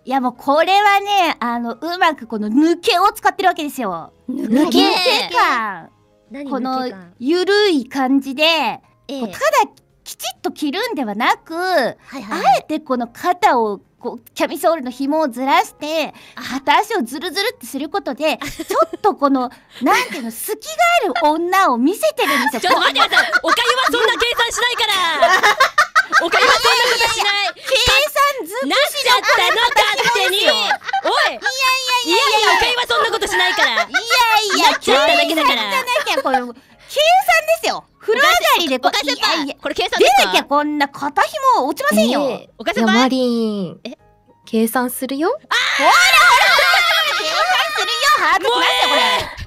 いやもうこれはね、うまくこの抜けを使ってるわけですよ。 抜け感。このゆるい感じで、こうただきちっと着るんではなく、あえてこの肩をこうキャミソールの紐をずらして片足をズルズルってすることでちょっとこのなんていうの隙がある女を見せてるんですよ。 ちょっと待ってください。おかゆはそんな計算しないから。おかゆはそんなことしない。 計算ずくなっちゃったの勝手に。おい。いやおかゆはそんなことしないから。 なっちゃっただけだから。じゃなきゃこれ計算ですよ。風呂上がりでおか先輩これ計算出ですか。 なきゃこんな肩紐落ちませんよ。 おか先輩。 マリン。計算するよ。 ほら計算するよ。ハートきましたこれ。